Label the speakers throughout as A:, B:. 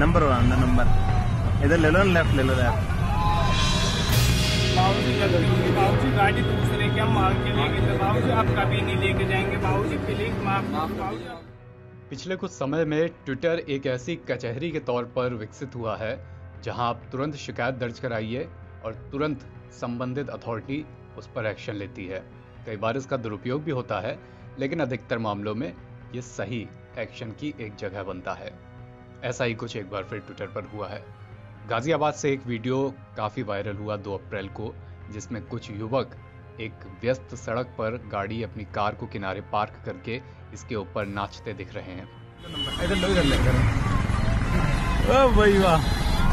A: Number 1 number इधर ले लो, left ले लो लेफ्ट।
B: बाबूजी गलती होगी बाबूजी, गाड़ी दूसरे के हम मांग के लेके थे बाबूजी, आप कभी नहीं लेके जाएंगे बाबूजी, प्लीज माफ बाबूजी।
C: पिछले कुछ समय में ट्विटर एक ऐसी कचहरी के तौर पर विकसित हुआ है जहां आप तुरंत शिकायत दर्ज कराइए और तुरंत संबंधित अथॉरिटी उस पर एक्शन लेती है। कई बार इसका दुरुपयोग भी होता है, लेकिन अधिकतर मामलों में ये सही एक्शन की एक जगह बनता है। ऐसा ही कुछ एक बार फिर ट्विटर पर हुआ है। गाजियाबाद से एक वीडियो काफी वायरल हुआ 2 अप्रैल को, जिसमें कुछ युवक एक व्यस्त सड़क पर गाड़ी अपनी कार को किनारे पार्क करके इसके ऊपर नाचते दिख रहे हैं।
A: इधर लो, इधर ले ओ भाई वाह,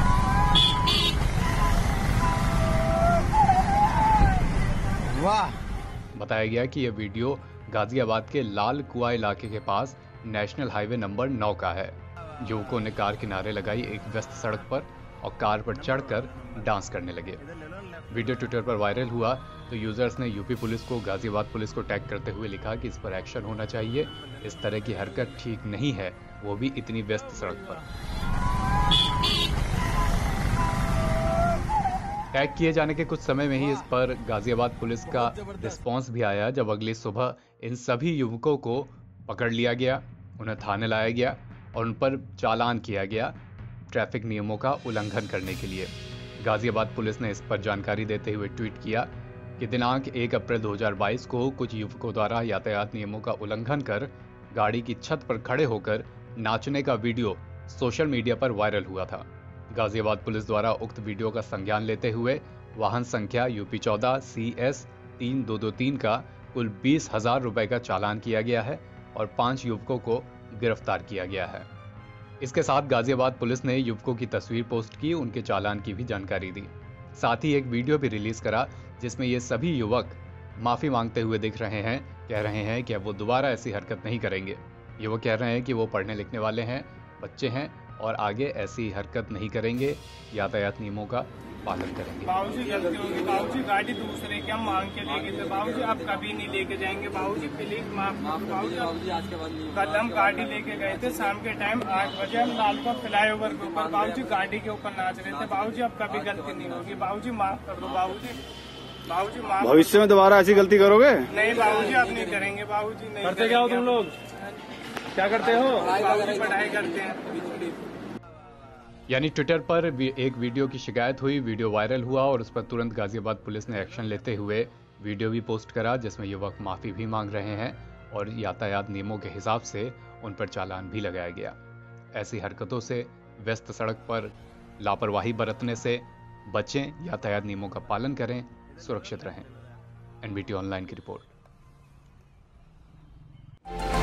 A: वाह।
C: बताया गया कि यह वीडियो गाजियाबाद के लाल कुआ इलाके के पास नेशनल हाईवे नंबर 9 का है। युवकों ने कार किनारे लगाई एक व्यस्त सड़क पर और कार पर चढ़कर डांस करने लगे। वीडियो ट्विटर पर वायरल हुआ तो यूजर्स ने यूपी पुलिस को, गाजियाबाद पुलिस को टैग करते हुए लिखा कि इस पर एक्शन होना चाहिए। इस तरह की हरकत ठीक नहीं है, वो भी इतनी व्यस्त सड़क पर। टैग किए जाने के कुछ समय में ही इस पर गाजियाबाद पुलिस का रिस्पांस भी आया, जब अगली सुबह इन सभी युवकों को पकड़ लिया गया, उन्हें थाने लाया गया और उन पर चालान किया गया ट्रैफिक नियमों का उल्लंघन करने के लिए। गाजियाबाद पुलिस ने इस पर जानकारी देते हुए ट्वीट किया कि दिनांक 1 अप्रैल 2022 को कुछ युवकों द्वारा यातायात नियमों का उल्लंघन कर गाड़ी की छत पर खड़े होकर नाचने का वीडियो सोशल मीडिया पर वायरल हुआ था। गाजियाबाद पुलिस द्वारा उक्त वीडियो का संज्ञान लेते हुए वाहन संख्या UP 14 CS 3223 का कुल 20,000 रुपए का चालान किया गया है और 5 युवकों को गिरफ्तार किया गया है। इसके साथ गाजियाबाद पुलिस ने युवकों की तस्वीर पोस्ट की, उनके चालान की भी जानकारी दी। साथ ही एक वीडियो भी रिलीज करा जिसमें ये सभी युवक माफी मांगते हुए दिख रहे हैं, कह रहे हैं कि अब वो दोबारा ऐसी हरकत नहीं करेंगे। युवक कह रहे हैं कि वो पढ़ने लिखने वाले हैं, बच्चे हैं और आगे ऐसी हरकत नहीं करेंगे, यातायात नियमों का पालन करेंगे।
B: बाबूजी गलती होगी बाबूजी, गाड़ी दूसरे के हम मांग के लेके थे बाबूजी, आप कभी नहीं लेके जाएंगे बाबूजी, प्लीज माफ बाबूजी। आज के बाद कल हम गाड़ी लेके गए थे शाम के टाइम 8 बजे, हम लालबाग फ्लाईओवर के ऊपर बाबूजी गाड़ी के ऊपर नाच रहे थे बाबूजी, अब कभी गलती नहीं होगी बाबूजी, माफ कर दो बाबूजी, बाबूजी माफ।
A: भविष्य में दोबारा ऐसी गलती करोगे?
B: नहीं बाबूजी, अब नहीं करेंगे बाबूजी। नहीं
A: करते क्या हो तुम लोग? क्या करते हो?
B: बाबूजी पढ़ाई करते हैं।
C: यानी ट्विटर पर एक वीडियो की शिकायत हुई, वीडियो वायरल हुआ और उस पर तुरंत गाजियाबाद पुलिस ने एक्शन लेते हुए वीडियो भी पोस्ट करा जिसमें युवक माफी भी मांग रहे हैं और यातायात नियमों के हिसाब से उन पर चालान भी लगाया गया। ऐसी हरकतों से, व्यस्त सड़क पर लापरवाही बरतने से बचें, यातायात नियमों का पालन करें, सुरक्षित रहें। NBT ऑनलाइन की रिपोर्ट।